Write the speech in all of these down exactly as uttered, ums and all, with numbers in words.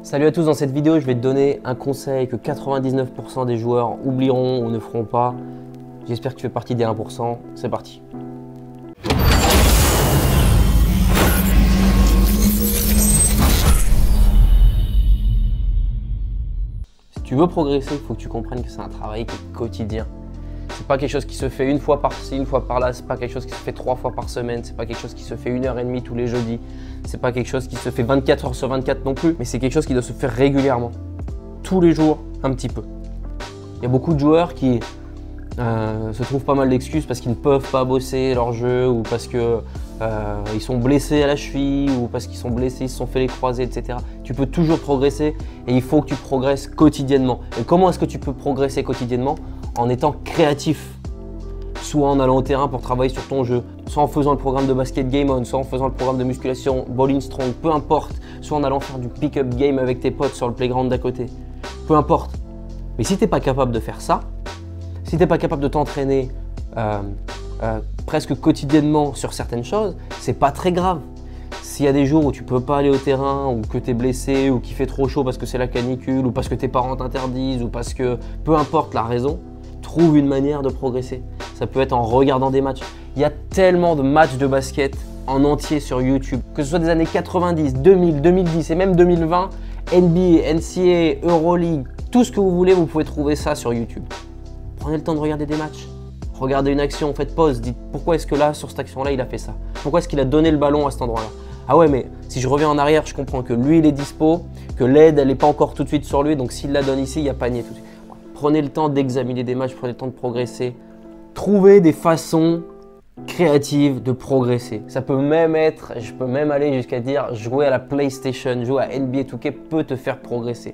Salut à tous, dans cette vidéo je vais te donner un conseil que quatre-vingt-dix-neuf pour cent des joueurs oublieront ou ne feront pas. J'espère que tu fais partie des un pour cent, c'est parti. Si tu veux progresser, il faut que tu comprennes que c'est un travail qui est quotidien. C'est pas quelque chose qui se fait une fois par-ci, une fois par-là, c'est pas quelque chose qui se fait trois fois par semaine, c'est pas quelque chose qui se fait une heure et demie tous les jeudis, c'est pas quelque chose qui se fait vingt-quatre heures sur vingt-quatre non plus, mais c'est quelque chose qui doit se faire régulièrement, tous les jours, un petit peu. Il y a beaucoup de joueurs qui euh, se trouvent pas mal d'excuses parce qu'ils ne peuvent pas bosser leur jeu ou parce qu'ils euh, sont blessés à la cheville ou parce qu'ils sont blessés, ils se sont fait les croisés, et cetera. Tu peux toujours progresser et il faut que tu progresses quotidiennement. Et comment est-ce que tu peux progresser quotidiennement? En étant créatif, soit en allant au terrain pour travailler sur ton jeu, soit en faisant le programme de basket game on, soit en faisant le programme de musculation ball strong, peu importe, soit en allant faire du pick-up game avec tes potes sur le playground d'à côté, peu importe. Mais si tu n'es pas capable de faire ça, si tu n'es pas capable de t'entraîner euh, euh, presque quotidiennement sur certaines choses, c'est pas très grave. S'il y a des jours où tu peux pas aller au terrain, ou que tu es blessé, ou qu'il fait trop chaud parce que c'est la canicule, ou parce que tes parents t'interdisent, ou parce que peu importe la raison, trouve une manière de progresser. Ça peut être en regardant des matchs. Il y a tellement de matchs de basket en entier sur YouTube, que ce soit des années quatre-vingt-dix, deux mille, deux mille dix et même deux mille vingt, N B A, N C A A, Euroleague, tout ce que vous voulez, vous pouvez trouver ça sur YouTube. Prenez le temps de regarder des matchs. Regardez une action, faites pause, dites pourquoi est-ce que là, sur cette action-là, il a fait ça? Pourquoi est-ce qu'il a donné le ballon à cet endroit-là? Ah ouais, mais si je reviens en arrière, je comprends que lui, il est dispo, que l'aide, elle n'est pas encore tout de suite sur lui, donc s'il la donne ici, il y a panier tout de suite. Prenez le temps d'examiner des matchs, prenez le temps de progresser. Trouvez des façons créatives de progresser. Ça peut même être, je peux même aller jusqu'à dire, jouer à la PlayStation, jouer à N B A deux K peut te faire progresser.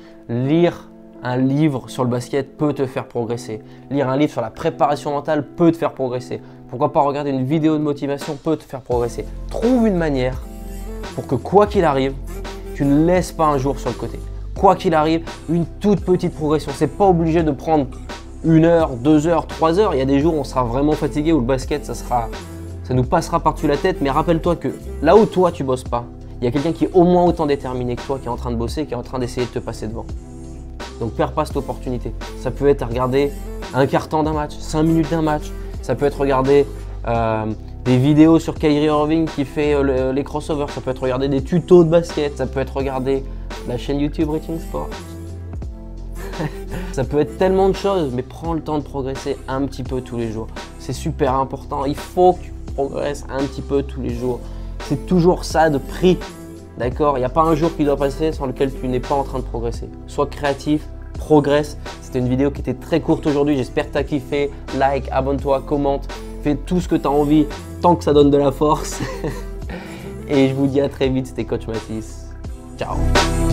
Lire un livre sur le basket peut te faire progresser. Lire un livre sur la préparation mentale peut te faire progresser. Pourquoi pas regarder une vidéo de motivation peut te faire progresser. Trouve une manière pour que quoi qu'il arrive, tu ne laisses pas un jour sur le côté. Quoi qu'il arrive, une toute petite progression. C'est pas obligé de prendre une heure, deux heures, trois heures. Il y a des jours où on sera vraiment fatigué, où le basket, ça, sera, ça nous passera par-dessus la tête. Mais rappelle-toi que là où toi, tu bosses pas, il y a quelqu'un qui est au moins autant déterminé que toi, qui est en train de bosser, qui est en train d'essayer de te passer devant. Donc, perds pas cette opportunité. Ça peut être regarder un quart temps d'un match, cinq minutes d'un match. Ça peut être regarder euh, des vidéos sur Kyrie Irving qui fait euh, le, les crossovers. Ça peut être regarder des tutos de basket. Ça peut être regarder la chaîne YouTube Reaching Sport. Ça peut être tellement de choses, mais prends le temps de progresser un petit peu tous les jours. C'est super important. Il faut que tu progresses un petit peu tous les jours. C'est toujours ça de prix. D'accord? Il n'y a pas un jour qui doit passer sans lequel tu n'es pas en train de progresser. Sois créatif, progresse. C'était une vidéo qui était très courte aujourd'hui. J'espère que tu as kiffé. Like, abonne-toi, commente. Fais tout ce que tu as envie tant que ça donne de la force. Et je vous dis à très vite. C'était Coach Mathis. Ciao.